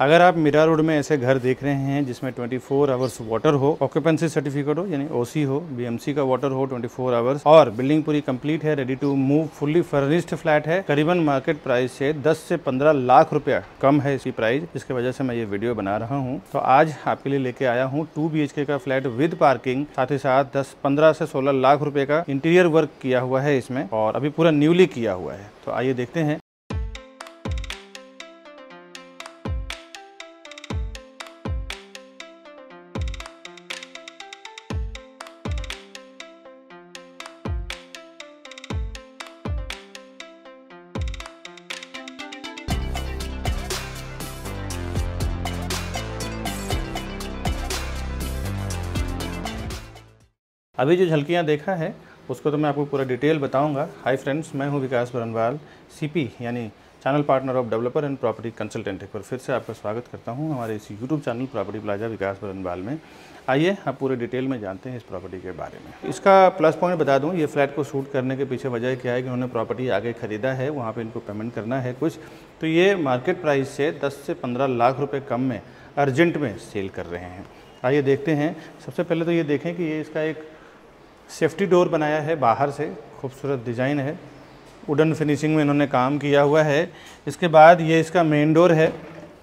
अगर आप मीरा रोड में ऐसे घर देख रहे हैं जिसमें 24 आवर्स वाटर हो, ऑक्यूपेंसी सर्टिफिकेट हो यानी ओसी हो, बीएमसी का वाटर हो 24 आवर्स, और बिल्डिंग पूरी कंप्लीट है, ready to move, fully furnished flat है, करीबन मार्केट प्राइस से 10 से 15 लाख रुपया कम है इसकी प्राइस, जिसकी वजह से मैं ये वीडियो बना रहा हूँ। तो आज आपके लिए लेके आया हूँ 2 BHK का फ्लैट विद पार्किंग, साथ ही साथ 15 से 16 लाख रुपए का इंटीरियर वर्क किया हुआ है इसमें, और अभी पूरा न्यूली किया हुआ है। तो आइए देखते हैं। अभी जो झलकियाँ देखा है उसको तो मैं आपको पूरा डिटेल बताऊंगा। हाय फ्रेंड्स, मैं हूं विकास बरनवाल, सीपी यानी channel partner of developer and property consultant. एक बार फिर से आपका स्वागत करता हूं हमारे इस YouTube channel property plaza Vikas Barnwal में। आइए आप पूरे डिटेल में जानते हैं इस प्रॉपर्टी के बारे में। इसका प्लस पॉइंट बता दूं, ये फ्लैट को शूट करने के पीछे वजह क्या है कि उन्होंने प्रॉपर्टी आगे खरीदा है, वहाँ पर इनको पेमेंट करना है कुछ, तो ये मार्केट प्राइस से 10 से 15 लाख रुपये कम में अर्जेंट में सेल कर रहे हैं। आइए देखते हैं। सबसे पहले तो ये देखें कि ये इसका एक सेफ्टी डोर बनाया है, बाहर से खूबसूरत डिज़ाइन है, वुडन फिनिशिंग में इन्होंने काम किया हुआ है। इसके बाद ये इसका मेन डोर है,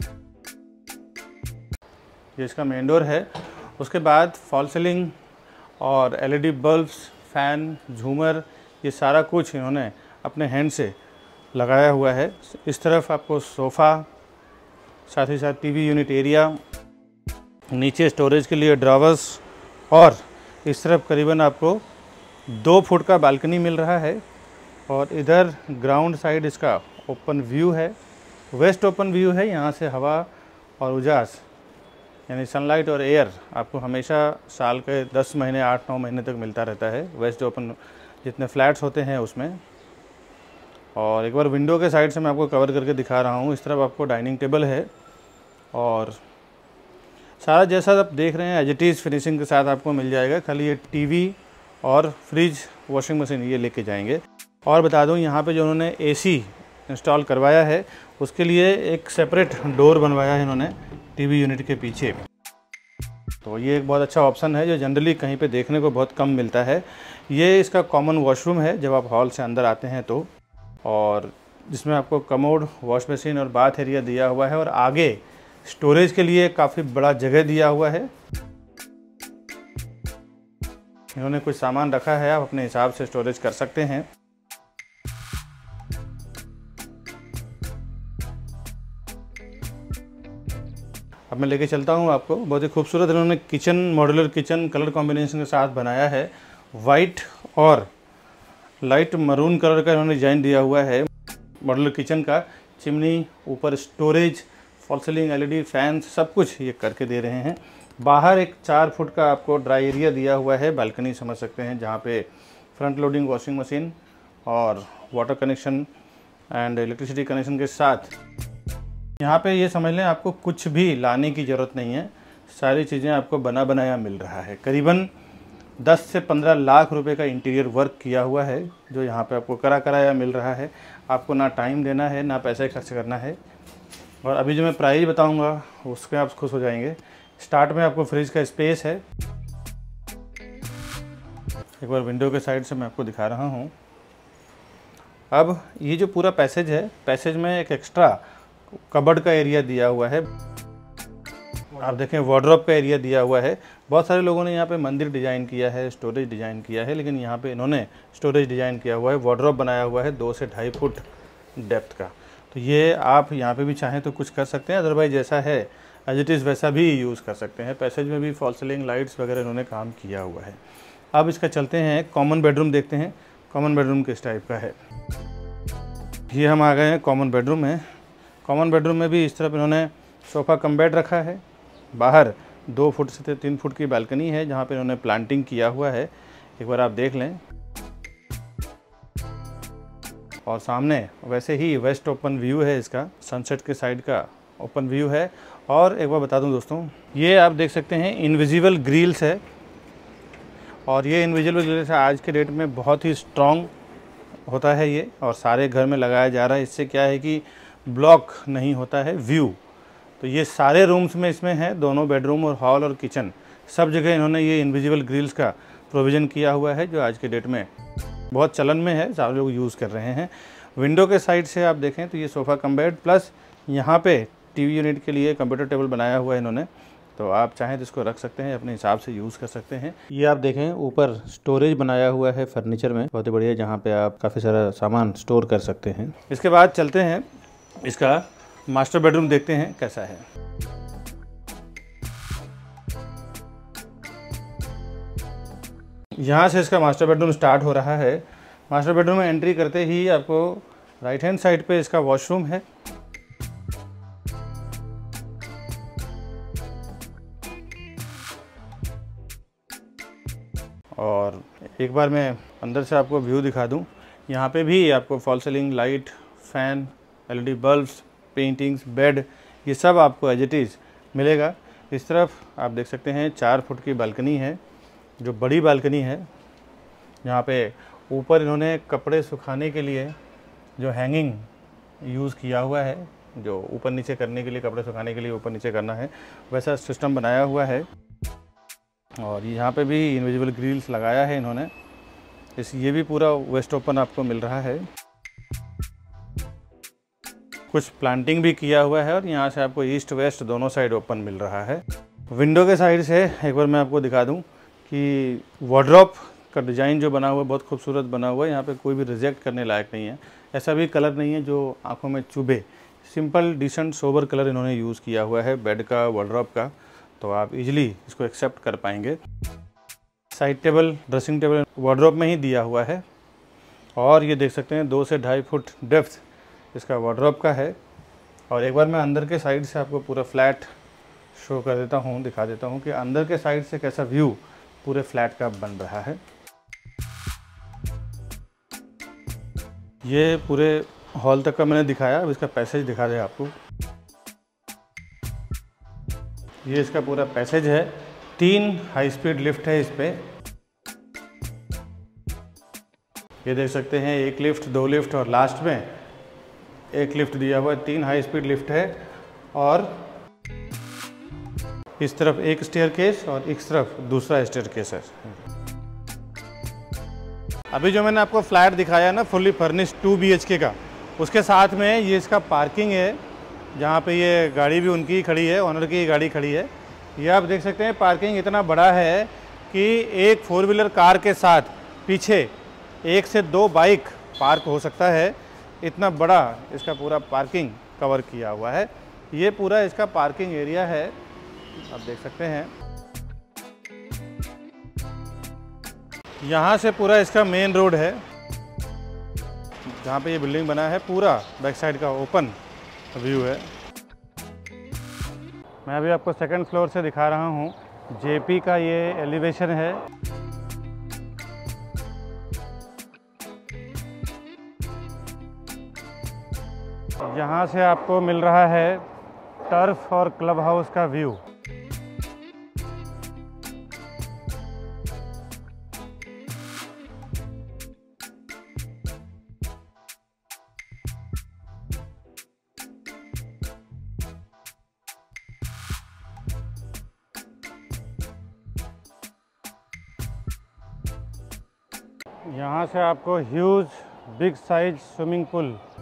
ये इसका मेन डोर है। उसके बाद फॉल सीलिंग और एलईडी बल्ब्स, फ़ैन, झूमर, ये सारा कुछ इन्होंने अपने हैंड से लगाया हुआ है। इस तरफ आपको सोफ़ा, साथ ही साथ टीवी यूनिट एरिया, नीचे स्टोरेज के लिए ड्रॉवर्स, और इस तरफ करीबन आपको 2 फुट का बालकनी मिल रहा है। और इधर ग्राउंड साइड इसका ओपन व्यू है, वेस्ट ओपन व्यू है। यहाँ से हवा और उजास यानी सनलाइट और एयर आपको हमेशा साल के 10 महीने 8-9 महीने तक मिलता रहता है वेस्ट ओपन जितने फ्लैट्स होते हैं उसमें। और एक बार विंडो के साइड से मैं आपको कवर करके दिखा रहा हूँ। इस तरफ आपको डाइनिंग टेबल है और सारा जैसा आप देख रहे हैं एज इट इज़ फिनिशिंग के साथ आपको मिल जाएगा। खाली ये टीवी और फ्रिज, वॉशिंग मशीन ये लेके जाएंगे। और बता दूं, यहाँ पे जो उन्होंने एसी इंस्टॉल करवाया है उसके लिए एक सेपरेट डोर बनवाया है इन्होंने टीवी यूनिट के पीछे। तो ये एक बहुत अच्छा ऑप्शन है जो जनरली कहीं पे देखने को बहुत कम मिलता है। ये इसका कॉमन वॉशरूम है जब आप हॉल से अंदर आते हैं तो, और जिसमें आपको कमोड, वॉश मशीन और बाथ एरिया दिया हुआ है, और आगे स्टोरेज के लिए काफ़ी बड़ा जगह दिया हुआ है। इन्होंने कुछ सामान रखा है, आप अपने हिसाब से स्टोरेज कर सकते हैं। अब मैं लेके चलता हूँ आपको। बहुत ही खूबसूरत इन्होंने kitchen, modular kitchen colour combination के साथ बनाया है। वाइट और लाइट मरून कलर का इन्होंने डिजाइन दिया हुआ है मॉड्यूलर किचन का। चिमनी, ऊपर storage, fall ceiling, LED, fan, सब कुछ ये करके दे रहे हैं। बाहर एक 4 फुट का आपको ड्राई एरिया दिया हुआ है, बालकनी समझ सकते हैं, जहाँ पे फ्रंट लोडिंग वॉशिंग मशीन और water connection and electricity connection के साथ यहाँ पे ये समझ लें आपको कुछ भी लाने की ज़रूरत नहीं है। सारी चीज़ें आपको बना बनाया मिल रहा है। करीबन 10 से 15 लाख रुपए का इंटीरियर वर्क किया हुआ है जो यहाँ पे आपको कराया मिल रहा है। आपको ना टाइम देना है ना पैसे खर्च करना है। और अभी जो मैं प्राइस बताऊंगा उसके आप खुश हो जाएंगे। स्टार्ट में आपको फ्रिज का स्पेस है। एक बार विंडो के साइड से मैं आपको दिखा रहा हूँ। अब ये जो पूरा पैसेज है, पैसेज में एक एक्स्ट्रा कबर्ड का एरिया दिया हुआ है। आप देखें वार्डरोब का एरिया दिया हुआ है। बहुत सारे लोगों ने यहाँ पे मंदिर डिज़ाइन किया है, स्टोरेज डिज़ाइन किया है, लेकिन यहाँ पे इन्होंने स्टोरेज डिज़ाइन किया हुआ है। वार्डरोब बनाया हुआ है 2 से 2.5 फुट डेप्थ का। तो ये आप यहाँ पे भी चाहें तो कुछ कर सकते हैं, अदरवाइज जैसा है एज इट इज़ वैसा भी यूज़ कर सकते हैं। पैसेज में भी फॉल सीलिंग, लाइट्स वगैरह इन्होंने काम किया हुआ है। अब इसका चलते हैं कॉमन बेडरूम देखते हैं। कॉमन बेडरूम किस टाइप का है। ये हम आ गए हैं कॉमन बेडरूम में। कॉमन बेडरूम में भी इस तरफ इन्होंने सोफ़ा कम बेड रखा है। बाहर 2 फुट से 3 फुट की बालकनी है जहाँ पे इन्होंने प्लांटिंग किया हुआ है, एक बार आप देख लें। और सामने वैसे ही वेस्ट ओपन व्यू है, इसका सनसेट के साइड का ओपन व्यू है। और एक बार बता दूं दोस्तों, ये आप देख सकते हैं इनविजिबल ग्रिल्स है, और ये इनविजिबल ग्रिल्स आज के डेट में बहुत ही स्ट्रॉन्ग होता है ये, और सारे घर में लगाया जा रहा है। इससे क्या है कि ब्लॉक नहीं होता है व्यू, तो ये सारे रूम्स में इसमें है, दोनों बेडरूम और हॉल और किचन सब जगह इन्होंने ये इनविजिबल ग्रिल्स का प्रोविज़न किया हुआ है, जो आज के डेट में बहुत चलन में है, सारे लोग यूज़ कर रहे हैं। विंडो के साइड से आप देखें तो ये सोफ़ा कम बेड प्लस यहाँ पे टीवी यूनिट के लिए कंप्यूटर टेबल बनाया हुआ है इन्होंने, तो आप चाहें तो इसको रख सकते हैं, अपने हिसाब से यूज़ कर सकते हैं। ये आप देखें ऊपर स्टोरेज बनाया हुआ है फर्नीचर में, बहुत ही बढ़िया, जहाँ पे आप काफ़ी सारा सामान स्टोर कर सकते हैं। इसके बाद चलते हैं इसका मास्टर बेडरूम, देखते हैं कैसा है। यहाँ से इसका मास्टर बेडरूम स्टार्ट हो रहा है। मास्टर बेडरूम में एंट्री करते ही आपको राइट हैंड साइड पे इसका वॉशरूम है। और एक बार मैं अंदर से आपको व्यू दिखा दूं, यहाँ पे भी आपको fall ceiling light, fan, LED bulbs, paintings, bed, ये सब आपको एज इट इज़ मिलेगा। इस तरफ आप देख सकते हैं 4 फुट की बालकनी है, जो बड़ी बालकनी है। यहाँ पे ऊपर इन्होंने कपड़े सुखाने के लिए जो हैंगिंग यूज़ किया हुआ है, जो ऊपर नीचे करने के लिए, कपड़े सुखाने के लिए ऊपर नीचे करना है, वैसा सिस्टम बनाया हुआ है। और यहाँ पे भी इनविजिबल ग्रिल्स लगाया है इन्होंने। ये भी पूरा वेस्ट ओपन आपको मिल रहा है, कुछ प्लांटिंग भी किया हुआ है, और यहाँ से आपको ईस्ट वेस्ट दोनों साइड ओपन मिल रहा है। विंडो के साइड से एक बार मैं आपको दिखा दूँ कि वार्डरोब का डिज़ाइन जो बना हुआ है बहुत खूबसूरत बना हुआ है। यहाँ पे कोई भी रिजेक्ट करने लायक नहीं है, ऐसा भी कलर नहीं है जो आंखों में चुभे। सिंपल डिसेंट सोबर कलर इन्होंने यूज़ किया हुआ है बेड का, वार्डरोब का, तो आप इजीली इसको एक्सेप्ट कर पाएंगे। Side table, dressing table wardrobe में ही दिया हुआ है। और ये देख सकते हैं 2 से 2.5 फुट डेप्थ इसका वार्डरोब का है। और एक बार मैं अंदर के साइड से आपको पूरा फ्लैट शो कर देता हूँ, दिखा देता हूँ कि अंदर के साइड से कैसा व्यू पूरे फ्लैट का बन रहा है। ये पूरे हॉल तक का मैंने दिखाया, अब इसका पैसेज दिखा दे आपको। ये इसका पूरा पैसेज है, 3 हाई स्पीड लिफ्ट है इस पे। ये देख सकते हैं 1 लिफ्ट, 2 लिफ्ट और लास्ट में 1 लिफ्ट दिया हुआ है। 3 हाई स्पीड लिफ्ट है, और इस तरफ एक स्टेयरकेस और इस तरफ दूसरा स्टेयरकेस है। अभी जो मैंने आपको फ्लैट दिखाया ना फुल्ली फर्निश्ड 2 BHK का, उसके साथ में ये इसका पार्किंग है, जहाँ पे ये गाड़ी भी उनकी खड़ी है, ओनर की गाड़ी खड़ी है। ये आप देख सकते हैं पार्किंग इतना बड़ा है कि एक 4 व्हीलर कार के साथ पीछे 1 से 2 बाइक पार्क हो सकता है, इतना बड़ा इसका पूरा पार्किंग कवर किया हुआ है। ये पूरा इसका पार्किंग एरिया है, आप देख सकते हैं। यहाँ से पूरा इसका मेन रोड है, जहाँ पे ये बिल्डिंग बना है, पूरा बैक साइड का ओपन व्यू है। मैं अभी आपको 2nd फ्लोर से दिखा रहा हूँ। जेपी का ये एलिवेशन है। यहाँ से आपको मिल रहा है टर्फ और क्लब हाउस का व्यू। यहाँ से आपको huge big size swimming pool.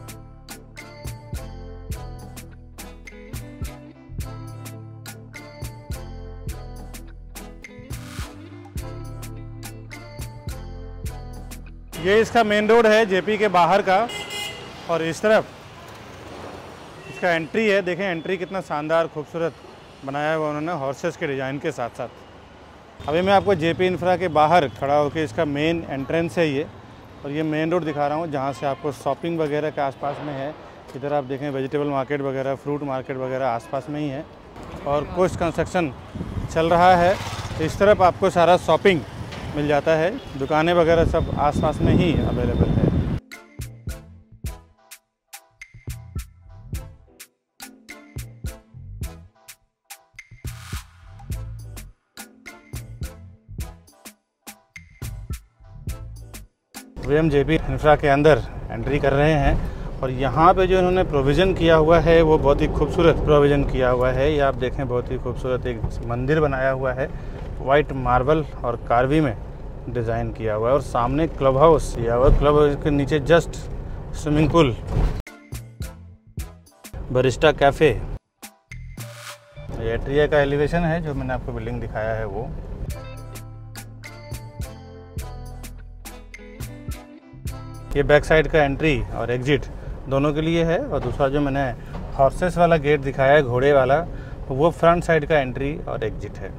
ये इसका मेन रोड है जेपी के बाहर का, और इस तरफ इसका एंट्री है। देखें एंट्री कितना शानदार खूबसूरत बनाया हुआ उन्होंने हॉर्सेस के डिज़ाइन के साथ साथ। अभी मैं आपको जेपी इंफ्रा के बाहर खड़ा होकर इसका मेन एंट्रेंस है ये, और ये मेन रोड दिखा रहा हूँ जहाँ से आपको शॉपिंग वगैरह के आसपास में है। इधर आप देखें वेजिटेबल मार्केट वगैरह, फ्रूट मार्केट वगैरह आसपास में ही है, और कुछ कंस्ट्रक्शन चल रहा है। इस तरफ आपको सारा शॉपिंग मिल जाता है, दुकानें वगैरह सब आसपास में ही अवेलेबल है। अभी हम जेपी इंफ्रा के अंदर एंट्री कर रहे हैं, और यहाँ पे जो इन्होंने प्रोविज़न किया हुआ है वो बहुत ही खूबसूरत प्रोविज़न किया हुआ है। ये आप देखें, बहुत ही खूबसूरत एक मंदिर बनाया हुआ है, वाइट मार्बल और कार्वी में डिज़ाइन किया हुआ है। और सामने क्लब हाउस किया हुआ है, क्लब हाउस के नीचे just swimming pool, barista cafe. ये एट्रिया का एलिवेशन है जो मैंने आपको बिल्डिंग दिखाया है वो। ये बैक साइड का एंट्री और एग्जिट दोनों के लिए है। और दूसरा जो मैंने हॉर्सेस वाला गेट दिखाया है, घोड़े वाला, वो फ्रंट साइड का एंट्री और एग्जिट है।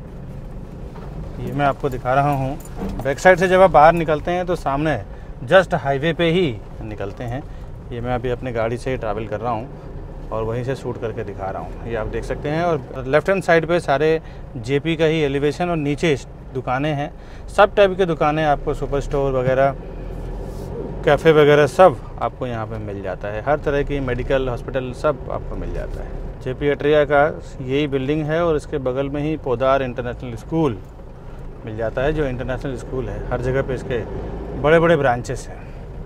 ये मैं आपको दिखा रहा हूँ। बैक साइड से जब आप बाहर निकलते हैं तो सामने जस्ट हाईवे पे ही निकलते हैं। ये मैं अभी अपनी गाड़ी से ट्रैवल कर रहा हूँ और वहीं से शूट करके दिखा रहा हूँ, ये आप देख सकते हैं। और लेफ्ट हैंड साइड पे सारे जेपी का ही एलिवेशन और नीचे दुकानें हैं, सब टाइप के दुकानें आपको, सुपर स्टोर वगैरह, कैफ़े वगैरह सब आपको यहाँ पे मिल जाता है। हर तरह की मेडिकल, हॉस्पिटल सब आपको मिल जाता है। जेपी एट्रिया का यही बिल्डिंग है और इसके बगल में ही पोदार इंटरनेशनल स्कूल मिल जाता है, जो इंटरनेशनल स्कूल है। हर जगह पे इसके बड़े बड़े ब्रांचेस हैं।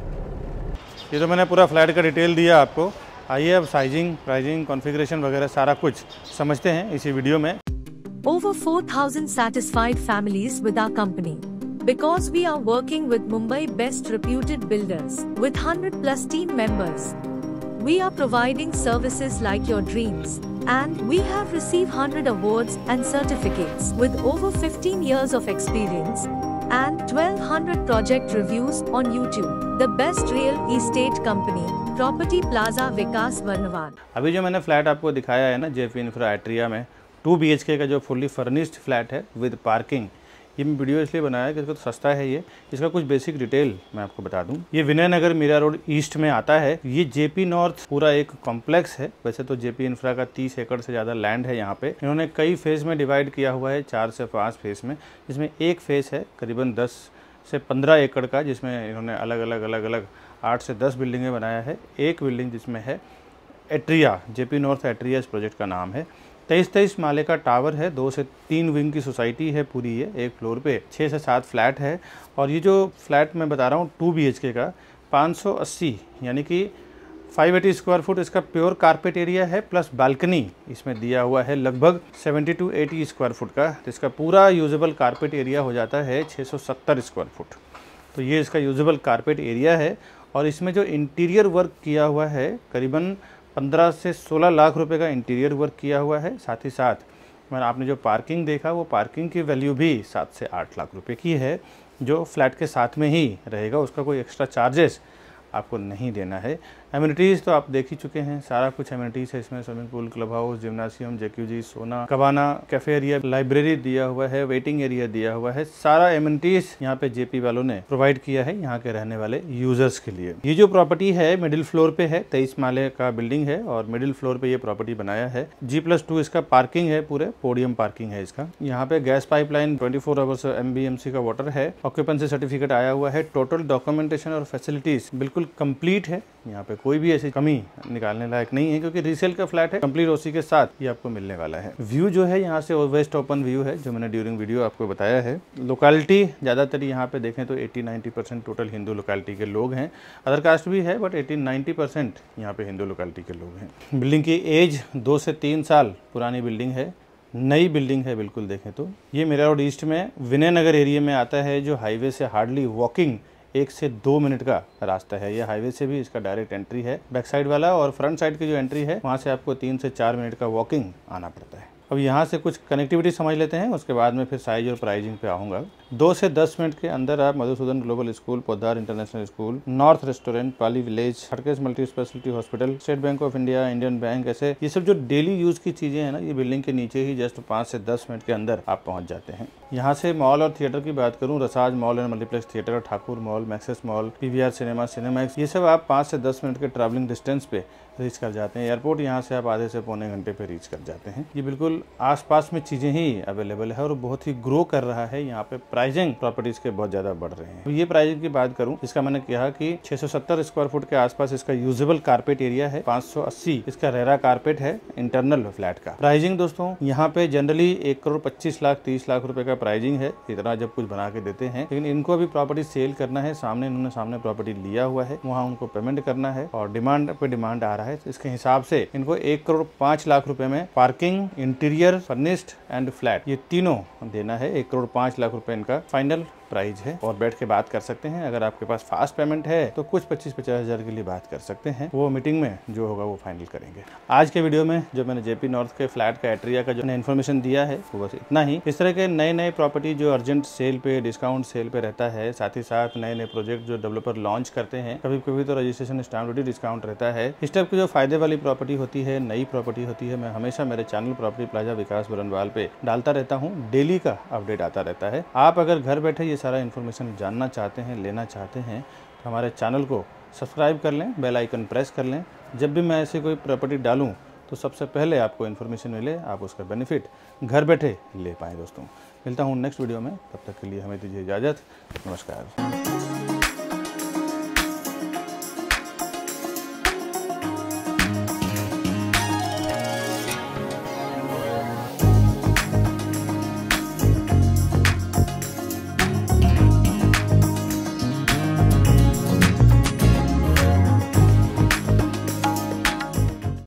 ये तो मैंने पूरा फ्लैट का डिटेल दिया आपको। आइए अब साइजिंग, प्राइसिंग, कॉन्फ़िगरेशन वगैरह सारा कुछ समझते हैं इसी वीडियो में। Over 4,000 satisfied families with our company. Because we are working with Mumbai best reputed builders with 100+ team members. We are providing services like your dreams. And we have received 100 awards and certificates with over 15 years of experience. And 1200 project reviews on YouTube. The best real estate company. Property Plaza Vikas Varnawad. अभी जो मैंने flat आपको दिखाया है ना, JP infra atria में 2 BHK का जो फुल्ली फर्निश्ड फ्लैट है विद पार्किंग, ये मैं वीडियो इसलिए बनाया कि इसका तो सस्ता है ये। इसका कुछ बेसिक डिटेल मैं आपको बता दूं। ये विनय नगर मीरा रोड ईस्ट में आता है। ये जेपी नॉर्थ पूरा एक कॉम्प्लेक्स है। वैसे तो जेपी इंफ्रा का 30 एकड़ से ज़्यादा लैंड है यहाँ पे। इन्होंने कई फेज़ में डिवाइड किया हुआ है, 4 से 5 फेज़ में, जिसमें एक फेज़ है करीबन 10 से 15 एकड़ का, जिसमें इन्होंने अलग अलग 8 से 10 बिल्डिंगें बनाया है। एक बिल्डिंग जिसमें है एट्रिया, जेपी नॉर्थ एट्रिया इस प्रोजेक्ट का नाम है। 23 माले का टावर है, 2 से 3 विंग की सोसाइटी है पूरी। ये एक फ्लोर पे 6 से 7 फ्लैट है। और ये जो फ्लैट मैं बता रहा हूँ 2 BHK का 580 यानी कि 580 स्क्वायर फुट इसका प्योर कारपेट एरिया है, प्लस बालकनी इसमें दिया हुआ है लगभग 70 to 80 स्क्वायर फुट का। तो इसका पूरा यूजेबल कारपेट एरिया हो जाता है 670 स्क्वायर फुट। तो ये इसका यूजेबल कारपेट एरिया है। और इसमें जो इंटीरियर वर्क किया हुआ है करीबन 15 से 16 लाख रुपए का इंटीरियर वर्क किया हुआ है। साथ ही साथ मैंने आपने जो पार्किंग देखा, वो पार्किंग की वैल्यू भी 7 से 8 लाख रुपए की है, जो फ्लैट के साथ में ही रहेगा। उसका कोई एक्स्ट्रा चार्जेस आपको नहीं देना है। एमिनिटीज़ तो आप देख ही चुके हैं, सारा कुछ एमिनिटीज़ है इसमें। Swimming pool, club house, gymnasium, jacuzzi, sauna, cabana, cafe area, library दिया हुआ है, वेटिंग एरिया दिया हुआ है। सारा एमिनिटीज़ यहाँ पे जेपी वालों ने प्रोवाइड किया है यहाँ के रहने वाले यूजर्स के लिए। ये जो प्रॉपर्टी है मिडिल फ्लोर पे है, 23 माले का बिल्डिंग है और मिडिल फ्लोर पे ये प्रॉपर्टी बनाया है। G+2 इसका पार्किंग है, पूरे पोडियम पार्किंग है इसका। यहाँ पे गैस पाइपलाइन, 24 आवर्स MBMC का वाटर है, ऑक्यूपेंसी सर्टिफिकेट आया हुआ है। टोटल डॉक्यूमेंटेशन और फैसिलिटीज बिल्कुल कंप्लीट है। यहाँ पे कोई भी ऐसी कमी निकालने लायक नहीं है, क्योंकि रीसेल का फ्लैट है। कंप्लीट ओसी के साथ ये आपको मिलने वाला है। व्यू जो है यहाँ से वेस्ट ओपन व्यू है, जो मैंने ड्यूरिंग वीडियो आपको बताया है। लोकेलिटी ज़्यादातर यहाँ पे देखें तो 80-90% टोटल हिंदू लोकेलिटी के लोग हैं। अदर कास्ट भी है, बट 80-90% यहाँ पे हिंदू लोकेलिटी के लोग हैं। बिल्डिंग की एज 2 से 3 साल पुरानी बिल्डिंग है, नई बिल्डिंग है बिल्कुल देखें तो। ये मीरा रोड ईस्ट में विनय नगर एरिया में आता है, जो हाईवे से हार्डली वॉकिंग 1 से 2 मिनट का रास्ता है। ये हाईवे से भी इसका डायरेक्ट एंट्री है बैक साइड वाला, और फ्रंट साइड की जो एंट्री है वहाँ से आपको 3 से 4 मिनट का वॉकिंग आना पड़ता है। अब यहाँ से कुछ कनेक्टिविटी समझ लेते हैं, उसके बाद में फिर साइज और प्राइसिंग पे आऊँगा। 2 से 10 मिनट के अंदर आप Madhusudan global school, Poddar international school, north restaurant, Pali village, खड़केश multi specialty hospital, state bank of India, Indian bank, ऐसे ये सब जो डेली यूज की चीजें हैं ना, ये बिल्डिंग के नीचे ही जस्ट 5 से 10 मिनट के अंदर आप पहुंच जाते हैं। यहाँ से मॉल और थिएटर की बात करूँ, रसाज mall and multiplex theatre, Thakur mall, Maxus mall, PVR cinema, Cinemax, ये सब आप 5 से 10 मिनट के ट्रैवलिंग डिस्टेंस पे रीच कर जाते हैं। एयरपोर्ट यहाँ से आप आधे से पौने घंटे पे रीच कर जाते हैं। ये बिल्कुल केवल आसपास में चीज़ें ही अवेलेबल है और बहुत ही ग्रो कर रहा है। यहाँ पे प्राइसिंग प्रॉपर्टीज़ के बहुत ज़्यादा बढ़ रहे हैं। ये प्राइसिंग की बात करूँ, इसका मैंने कहा कि 670 स्क्वायर फुट के आसपास इसका यूजेबल कारपेट एरिया है, 580 इसका रेरा कारपेट है इंटरनल फ्लैट का। प्राइसिंग दोस्तों यहाँ पे जनरली 1,25,30,00,000 रुपए का प्राइसिंग है, इतना जब कुछ बना के देते हैं। लेकिन इनको अभी प्रॉपर्टी सेल करना है, इन्होंने प्रॉपर्टी लिया हुआ है, वहाँ उनको पेमेंट करना है और डिमांड पे डिमांड आ रहा है। इसके हिसाब से इनको 1,05,00,000 रुपए में parking, interior, furnished and flat ये तीनों देना है। 1,05,00,000 रुपए इनका फाइनल प्राइस है और बैठ के बात कर सकते हैं। अगर आपके पास फास्ट पेमेंट है तो कुछ 25-50 हज़ार के लिए बात कर सकते हैं, वो मीटिंग में जो होगा वो फाइनल करेंगे। आज के वीडियो में जो मैंने जेपी नॉर्थ के फ्लैट का एट्रिया का जो इन्फॉर्मेशन दिया है वो बस इतना ही। इस तरह के नए प्रॉपर्टी जो अर्जेंट सेल पे, डिस्काउंट सेल पे रहता है, साथ ही साथ नए प्रोजेक्ट जो डेवलपर लॉन्च करते हैं, कभी कभी तो रजिस्ट्रेशन स्टैम्प ड्यूटी डिस्काउंट रहता है। इस टाइप की जो फायदे वाली प्रॉपर्टी होती है, नई प्रॉपर्टी होती है, मैं हमेशा मेरे channel property plaza Vikas Barnwal पे डालता रहता हूँ। डेली का अपडेट आता रहता है। आप अगर घर बैठे ये सारा इन्फॉर्मेशन जानना चाहते हैं, लेना चाहते हैं तो हमारे चैनल को सब्सक्राइब कर लें, बेल आइकन प्रेस कर लें। जब भी मैं ऐसी कोई प्रॉपर्टी डालूं तो सबसे पहले आपको इन्फॉर्मेशन मिले, आप उसका बेनिफिट घर बैठे ले पाएँ। दोस्तों मिलता हूं नेक्स्ट वीडियो में, तब तक के लिए हमें दीजिए इजाज़त। नमस्कार।